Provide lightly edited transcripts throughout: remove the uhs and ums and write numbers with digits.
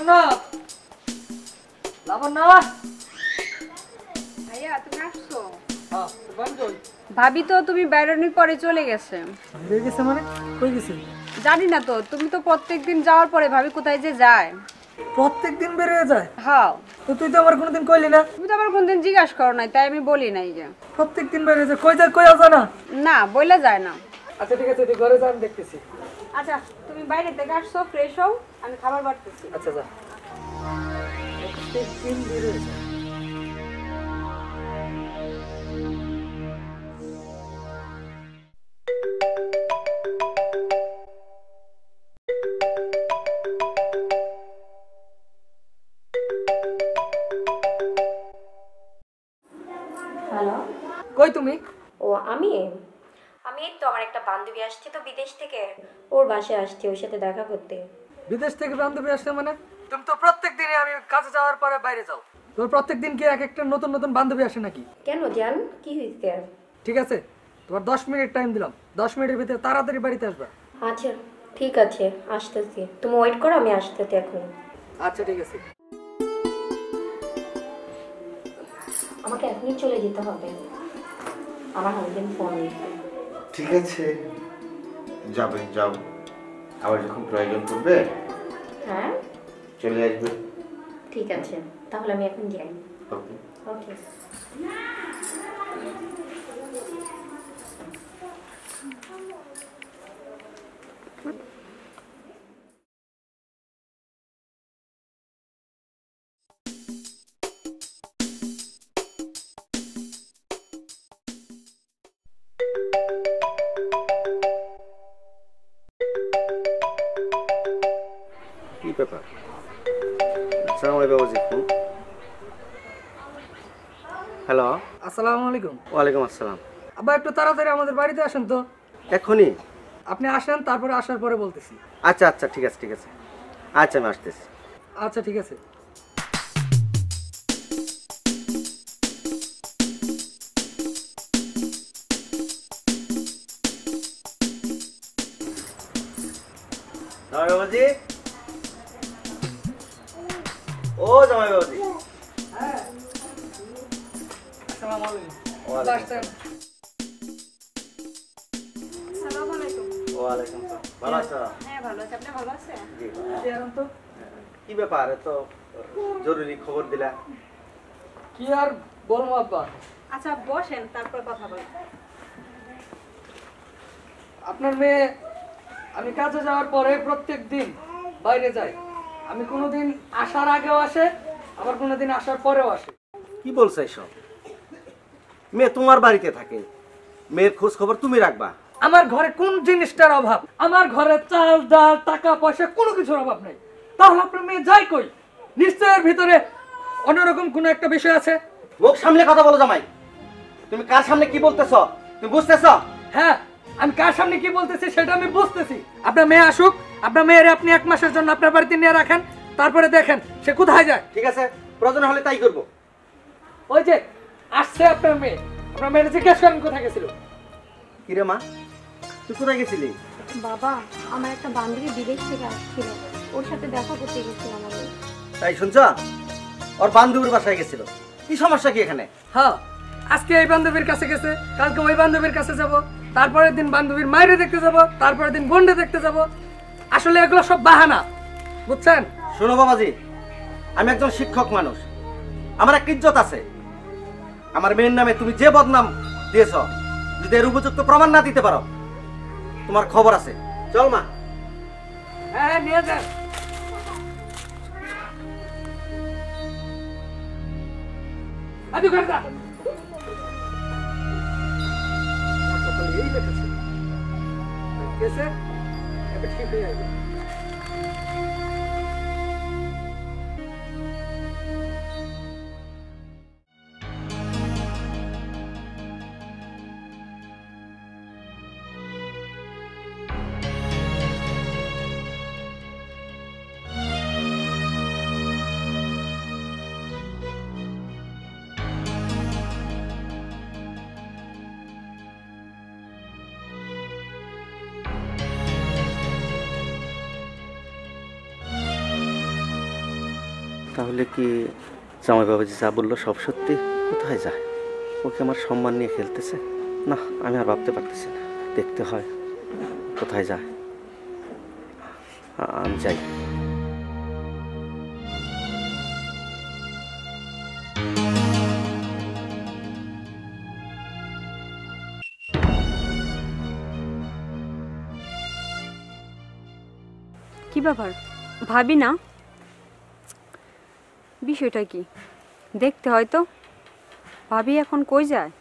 লাবণ্য লাবণ্য ভাইয়া তুমি আসছো? হ্যাঁ কই? ভাবি তো তুমি বেরোনোর পরে চলে গেছে। বেরিয়ে গেছে মানে? কই গেছে? জানি না তো, তুমি তো প্রত্যেকদিন যাওয়ার পরে ভাবি কোথায় যে যায়। প্রত্যেকদিন বের হয়ে যায়? হ্যাঁ। তো তুই তো আমার কোনোদিন কইলি না। তুমি তো আমার কোনদিন জিজ্ঞাসা করো নাই, তাই আমি বলি নাই যে। প্রত্যেকদিন বের হয়ে যায়, কই যায় কই আসা না? না বইলা যায় না। আচ্ছা ঠিক আছে, তুই ঘরে যা, আমি দেখতেছি। আচ্ছা তুমি বাইরে থেকে আসছো, ফ্রেশ হও, আমি খাবার বাড়তেছি। আচ্ছা যা। প্রত্যেকদিন বের হয়ে যায়। হ্যালো। কই তুমি? ও আমি আমি এই তো আমার একটা বান্ধবী আসছে তো বিদেশ থেকে, ওর বাসায় আসছে, ওর সাথে দেখা করতে। বিদেশ থেকে বান্ধবী আসছে মানে? তুমি তো প্রত্যেকদিনই আমি কাজে যাওয়ার পরে বাইরে যাও, তোর প্রত্যেকদিন কি এক একটা নতুন নতুন বান্ধবী আসে নাকি? কেন জান, কি হয়েছে? ঠিক আছে, তোমার 10 মিনিট টাইম দিলাম, 10 মিনিটের ভিতরে তাড়াতাড়ি বাড়িতে আসবে। আচ্ছা ঠিক আছে, আসতেছি, তুমি ওয়েট করো, আমি আসতেছি এখন। আচ্ছা ঠিক আছে। আমাকে এখনই চলে যেতে হবে, আমার হাজবেন্ড ফোন দিচ্ছে। ঠিক আছে, যাবে যাও, আবার যখন প্রয়োজন পড়বে হ্যাঁ চলে আসবে। ঠিক আছে, তাহলে আমি এখন যাই। ওকে। ওকে। কি ব্যাপার? আসসালামু আলাইকুম বাবাজি। ফোন। হ্যালো। আসসালামু আলাইকুম। ওয়ালাইকুম আসসালাম। আবার একটু তাড়াতাড়ি আমাদের বাড়িতে আসেন তো। এখনই? আপনি আসেন, তারপরে আসার পরে বলতেছি। আচ্ছা আচ্ছা ঠিক আছে ঠিক আছে, আচ্ছা আমি আসতেছি। আচ্ছা ঠিক আছে। জামাই বাবাজি, ও জামাই বাবাজি। আসসালামু আলাইকুম। ওয়ালাইকুম আসসালামু আলাইকুম। ওয়ালাইকুম আসসালাম। ভালো আছো? হ্যাঁ ভালো আছি, আপনি ভালো আছেন? জি। এখন তো কি ব্যাপার, এত জরুরি খবর দিলা? কি আর বলবো আব্বা, আচ্ছা বসেন, তারপর কথা বলবো। আপনার মেয়ে আমি কাজে যাওয়ার পরে প্রত্যেক দিন বাইরে যায়। আমি কোনোদিন আসার আগেও আসে, আবার কোনোদিন আসার পরেও আসে। কি বলছো এসব? মেয়ে তোমার বাড়িতে থাকে, মেয়ের খোঁজ খবর তুমি রাখবা। আমার ঘরে কোন জিনিসটার অভাব? আমার ঘরে চাল ডাল টাকা পয়সা কোনো কিছুর অভাব নেই। তাহলে আপনার মেয়ে যায় কই? নিশ্চয়ের ভিতরে অন্যরকম কোনো একটা বিষয় আছে। মুখ সামনে কথা বলো জামাই, তুমি কার সামনে কি বলতেছ তুমি বুঝতেছ? হ্যাঁ, আমি কার সামনে কি বলতেছি সেটা আমি বুঝতেছি। আপনার মেয়ে আসুক, আপনার মেয়ের আপনি 1 মাসের জন্য আপনার বাড়িতে নিয়ে রাখেন, তারপরে দেখেন সে কোথায় যায়। ঠিক আছে, প্রয়োজন হলে তাই করবো। ওই যে আসছে আপনার মেয়ে, আপনার মেয়ে জিজ্ঞেস করেন কোথায় গেছিল। কিরে মা, তুই কোথায় গেছিলি? বাবা, আমার একটা বান্ধবী বিদেশ থেকে আসছিল, ওর সাথে দেখা করতে গেছিলাম আমি। তাই শুনছ, ওর বান্ধবীর বাসায় গেছিল। কি সমস্যা কি এখানে? হ্যাঁ, আজকে এই বান্ধবীর কাছে গেছে, কালকে ওই বান্ধবীর কাছে যাব, তারপরের দিন বান্ধবীর মায়েরে দেখতে যাব, তারপরের দিন বোনরে দেখতে যাব। আসলে এগুলো সব বাহানা, বুঝছেন? শোনো বাবাজি, আমি একজন শিক্ষক মানুষ, আমার একটা ইজ্জত আছে। আমার মেয়ের নামে তুমি যে বদনাম দিয়েছ, যদি এর উপযুক্ত প্রমাণ না দিতে পারো, তোমার খবর আছে। চল মা। হ্যাঁ নিয়ে যান। আদি করে যা। আমার কপালে এই লেখা ছিল। কেসে এটা ঠিক হয়ে যাবে। তাহলে কি জামাই বাবাজি যা বললো সব সত্যি? কোথায় যায়? ওকে আমার সম্মান নিয়ে খেলতেছে? না, আমি আর ভাবতে পারতেছি না। দেখতে হয় কোথায় যায়। আমি যাই। কি ব্যাপার ভাবি না? বিষয়টা কি দেখতে হয়তো। ভাবি এখন কই যায়?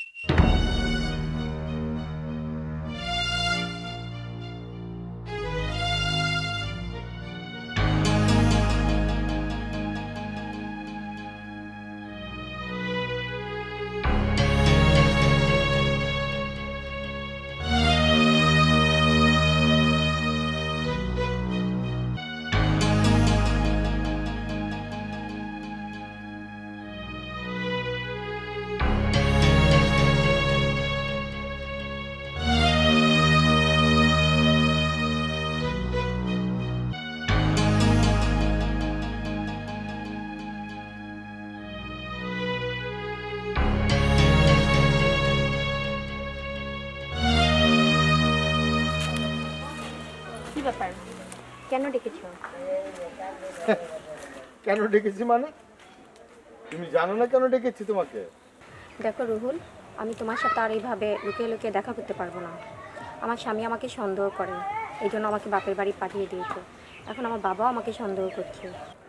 কি ব্যাপার, কেন ডেকেছো? কেন ডেকেছি মানে? তুমি জানো না কেন ডেকেছি তোমাকে? দেখো রুহুল, আমি তোমার সাথে আর এইভাবে লুকিয়ে লুকিয়ে দেখা করতে পারবো না। আমার স্বামী আমাকে সন্দেহ করে, এই জন্য আমাকে বাপের বাড়ি পাঠিয়ে দিয়েছে। এখন আমার বাবাও আমাকে সন্দেহ করছে।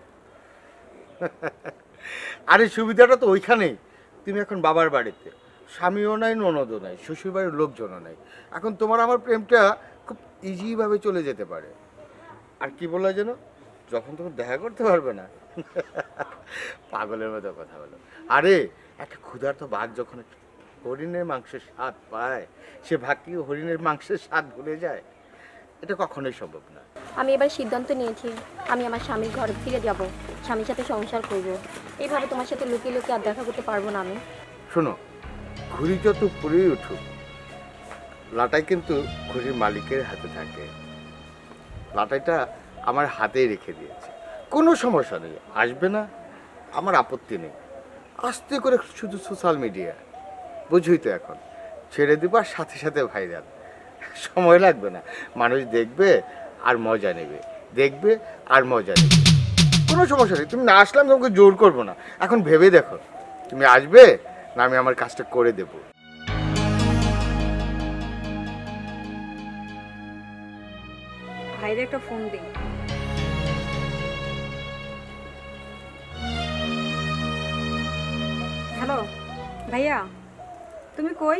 আরে সুবিধাটা তো ওইখানেই। তুমি এখন বাবার বাড়িতে, স্বামীও নাই, ননদও নাই, শ্বশুর বাড়ির লোকজনও নাই। এখন তোমার আমার প্রেমটা খুব ইজিভাবে চলে যেতে পারে। আর কি বললা যেন, যখন তখন দেখা করতে পারবে না? পাগলের মতো কথা বলো। আরে একটা ক্ষুধার্ত বাঘ যখন হরিণের মাংসের স্বাদ পায়, সে ভাগ কি হরিণের মাংসের স্বাদ ভুলে যায়? এটা কখনোই সম্ভব না। আমি এবার সিদ্ধান্ত নিয়েছি, আমি আমার স্বামীর ঘরে ফিরে যাব, স্বামীর সাথে সংসার করব। এইভাবে তোমার সাথে লুকিয়ে লুকিয়ে আর দেখা করতে পারবো না আমি। শোনো, ঘুড়ি যত পুরেই উঠুক, লাটাই কিন্তু ঘুড়ির মালিকের হাতে থাকে। লাটাইটা আমার হাতেই রেখে দিয়েছে, কোনো সমস্যা নেই, আসবে না, আমার আপত্তি নেই। আস্তে করে শুধু সোশ্যাল মিডিয়া, বুঝুই তো, এখন ছেড়ে দেবো আর সাথে সাথে ভাইরাল। সময় লাগবে না, মানুষ দেখবে আর মজা নেবে, দেখবে আর মজা নেবে, কোনো সমস্যা নেই। তুমি না আসলাম, তোমাকে জোর করবো না। এখন ভেবে দেখো, তুমি আসবে না আমি আমার কাজটা করে দেবো। ভাইরে একটা ফোন দিই। হ্যালো ভাইয়া, তুমি কই?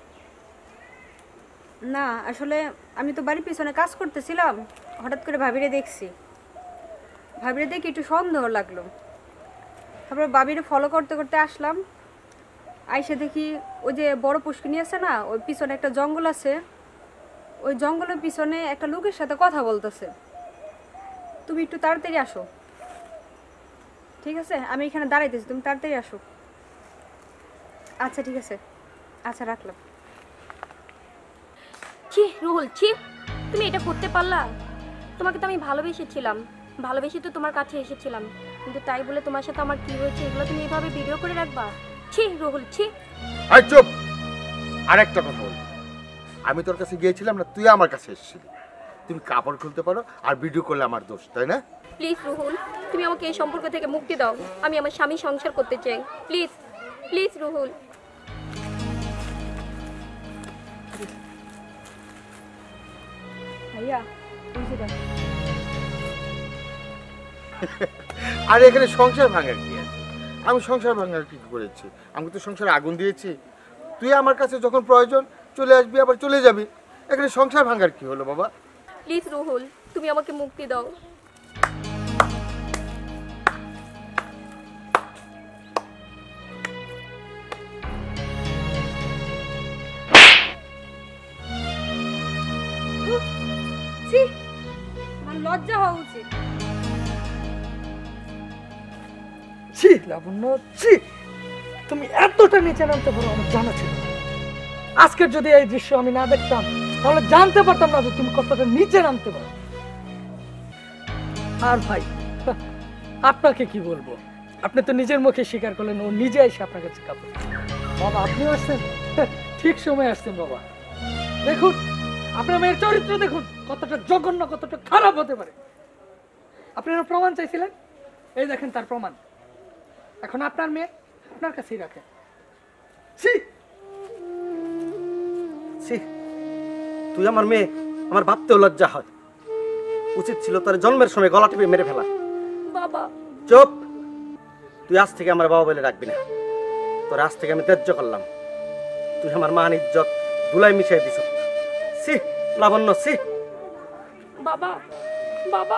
না আসলে আমি তো বাড়ির পিছনে কাজ করতেছিলাম, হঠাৎ করে ভাবিরে দেখছি। ভাবিরে দেখে একটু সন্দেহ লাগলো, তারপর ভাবিরে ফলো করতে করতে আসলাম। আইসা দেখি ওই যে বড় পুষ্কিনি আছে না, ওই পিছনে একটা জঙ্গল আছে, ওই জঙ্গলের পিছনে একটা লোকের সাথে কথা বলতেছে। তুমি একটু তাড়াতাড়ি আসো, ঠিক আছে? আমি এখানে দাঁড়াইতেছি, তুমি তাড়াতাড়ি আসো। আচ্ছা ঠিক আছে, আচ্ছা রাখলাম। ছি রুহুল, ছি, তুমি এটা করতে পারলা? তোমাকে তো আমি ভালোবেসেছিলাম, ভালোবেসে তো তোমার কাছে এসেছিলাম, কিন্তু তাই বলে তোমার সাথে আমার কি হয়েছে এগুলো তুমি এভাবে ভিডিও করে রাখবা? ছি রুহুল, ছি। আই চুপ! আর একটা কথা বল, আমি তোর কাছে গিয়েছিলাম না, তুই আমার কাছে এসেছিলি। তুমি কাপড় খুলতে পারো আর ভিডিও করলে আমার দোষ, তাই না? প্লিজ রুহুল, তুমি আমাকে এই সম্পর্ক থেকে মুক্তি দাও। আমি আমার স্বামী সংসার করতে চাই, প্লিজ প্লিজ রুহুল। ভাইয়া তুমি যে দেখো, আর এখানে সংসার ভাঙার কি আছে? আমি সংসার ভাঙার কি করেছি? আমি তো সংসারে আগুন দিয়েছি। তুই আমার কাছে যখন প্রয়োজন চলে আসবি, আবার চলে যাবি। এখানে সংসার ভাঙার কি হলো বাবা? প্লিজ রুহুল, তুমি আমাকে মুক্তি দাও। ছি, আমার লজ্জা হওয়া উচিত। ছি লাবণ্য, ছি, তুমি এতটা নিচে নামতে পারো আমার জানা ছিল না। আজকের যদি এই দৃশ্য আমি না দেখতাম, তাহলে জানতে পারতাম না যে তুমি কতটা নিচে নামতে পারো। আর ভাই, আপনাকে কি বলবো, আপনি তো নিজের মুখে স্বীকার করলেন ও নিজে এসে আপনার কাছে কাপড় চায়। বাবা আপনিও আসছেন, ঠিক সময় আসছেন বাবা। দেখুন আপনার মেয়ের চরিত্র দেখুন, কতটা জঘন্য, কতটা খারাপ হতে পারে। আপনারা প্রমাণ চাইছিলেন, এই দেখেন তার প্রমাণ। এখন আপনার মেয়ে আপনার কাছেই রাখেন। ছি, ছি, তুই আমার মেয়ে, আমার ভাবতেও লজ্জা হয়। উচিত ছিল তোর জন্মের সময় গলা টিপে মেরে ফেলা। বাবা চুপ, তুই আজ থেকে আমার বাবা বলে রাখবি না। তোর আজ থেকে আমি ত্যায্য করলাম। তুই আমার মান ইজ্জত ধুলাই মিশাই দিছ। সি লাবণ্য, সি। বাবা বাবা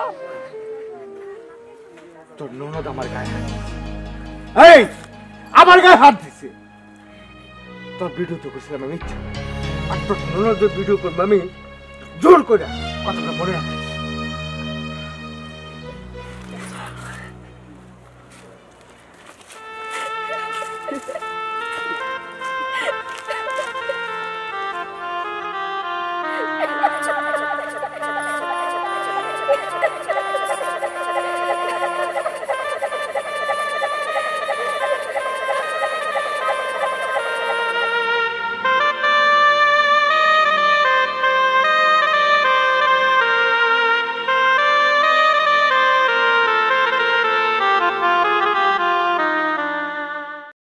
তোর ননদ আমার গায়ে হাত দিছে। এই আমার গায়ে হাত দিছে। তোর ভিডিও তো করছিলাম আমি ইচ্ছা, আর তোর ননদের ভিডিও করবো আমি জোর করে। কথাটা মনে রাখিস।